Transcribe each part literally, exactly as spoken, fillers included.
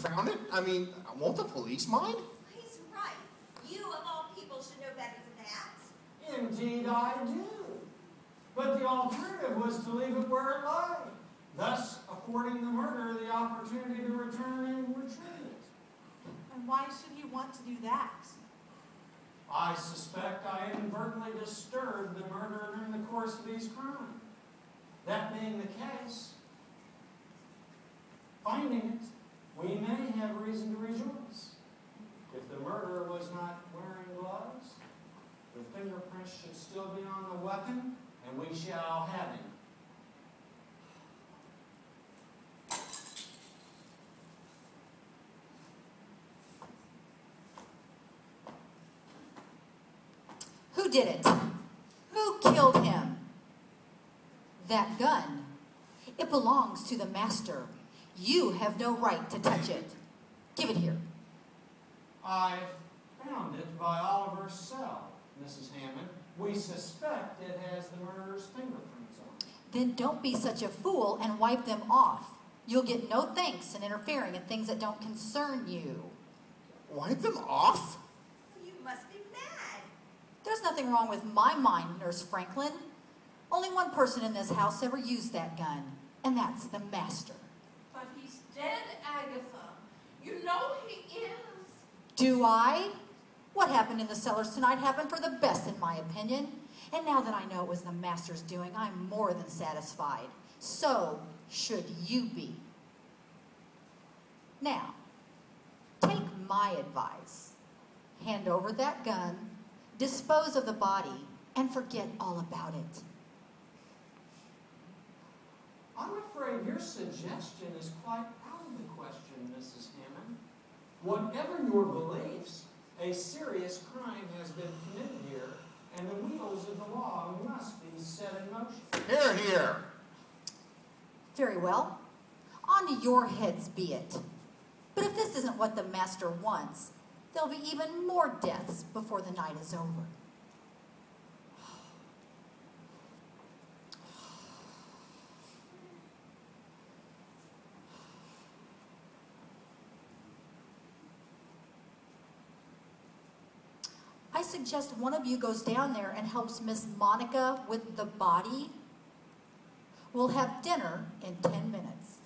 found it. I mean, won't the police mind? He's right. You, of all people, should know better than that. Indeed I do. But the alternative was to leave it where it lay, thus affording the murderer the opportunity to return and retrieve it. And why should he want to do that? I suspect I inadvertently disturbed the murderer during the course of his crime. That being the case, finding it, we may have reason to rejoice. If the murderer was not wearing gloves, the fingerprints should still be on the weapon, and we shall have him. Who did it? Who killed him? That gun. It belongs to the master. You have no right to touch it. Give it here. I found it by Oliver's cell, Missus Hammond. We suspect it has the murderer's fingerprints on it. Then don't be such a fool and wipe them off. You'll get no thanks in interfering in things that don't concern you. Wipe them off? You must be mad. There's nothing wrong with my mind, Nurse Franklin. Only one person in this house ever used that gun, and that's the master. But he's dead, Agatha. You know he is. Do I? What happened in the cellars tonight happened for the best, in my opinion. And now that I know it was the master's doing, I'm more than satisfied. So should you be. Now, take my advice. Hand over that gun, dispose of the body, and forget all about it. I'm afraid your suggestion is quite out of the question, Missus Hammond. Whatever your beliefs, a serious crime has been committed here, and the wheels of the law must be set in motion. Here, here. Very well. On your heads be it. But if this isn't what the master wants, there'll be even more deaths before the night is over. I suggest one of you goes down there and helps Miss Monica with the body. We'll have dinner in ten minutes.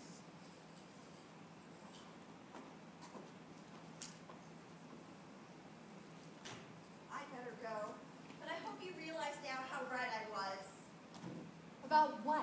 I better go, but I hope you realize now how right I was. About what?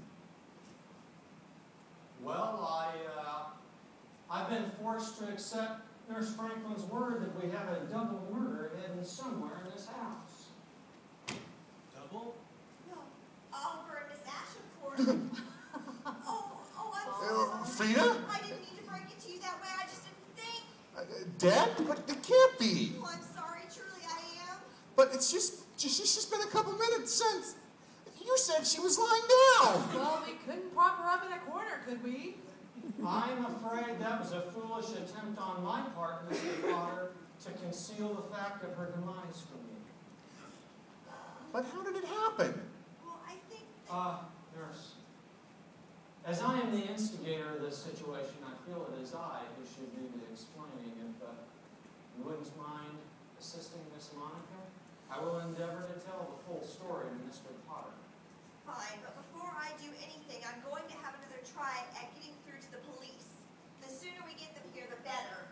Well, I, uh, I've been forced to accept Nurse Franklin's word that we have a double murder hidden somewhere in this house. Double? No, Oliver and Miss Ash, of course. oh, oh, I'm so Uh, sorry. Frida? I didn't mean to break it to you that way. I just didn't think. Uh, dead? But it can't be. Oh, I'm sorry. Truly, I am. But it's just, just, it's just been a couple minutes since. You said she was lying down. Well, we couldn't prop her up in a corner, could we? I'm afraid that was a foolish attempt on my part, Mister Potter, to conceal the fact of her demise from me. But how did it happen? Well, I think that... Uh, nurse, as I am the instigator of this situation, I feel it is I who should do the explaining. If uh, you wouldn't mind assisting Miss Monica, I will endeavor to tell the full story to Mister Potter. Fine, but before I do anything, I'm going to have another try at getting through to the police. The sooner we get them here, the better.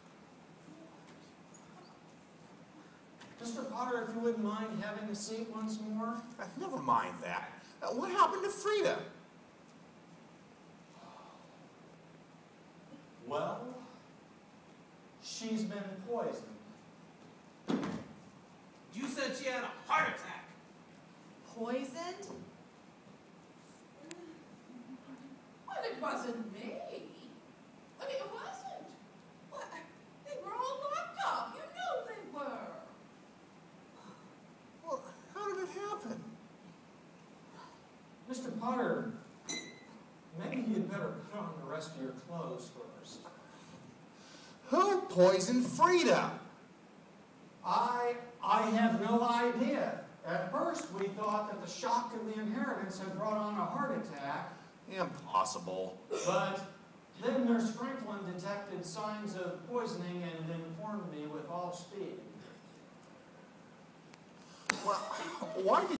Mister Potter, if you wouldn't mind having a seat once more. Uh, never mind that. Uh, what happened to Frida? Well, she's been poisoned. You said she had a heart attack. Poisoned? Well, it wasn't me. I mean, it wasn't. Well, they were all locked up. You know they were. Well, how did it happen? Mister Potter, maybe you'd better put on the rest of your clothes first. Who poisoned Frida? I, I have no idea. At first, we thought that the shock of the inheritance had brought on a heart attack, Impossible. but Then Nurse Franklin detected signs of poisoning and informed me with all speed. Well, why did